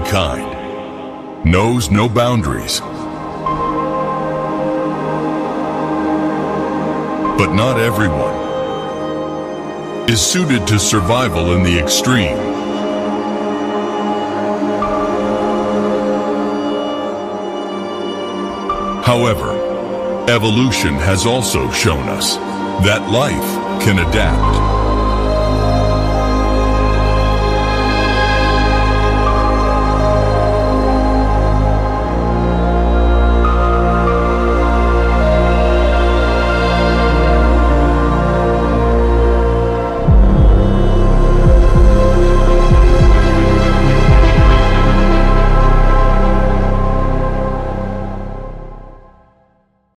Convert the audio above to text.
humankind knows no boundaries. But not everyone is suited to survival in the extreme. However, evolution has also shown us that life can adapt.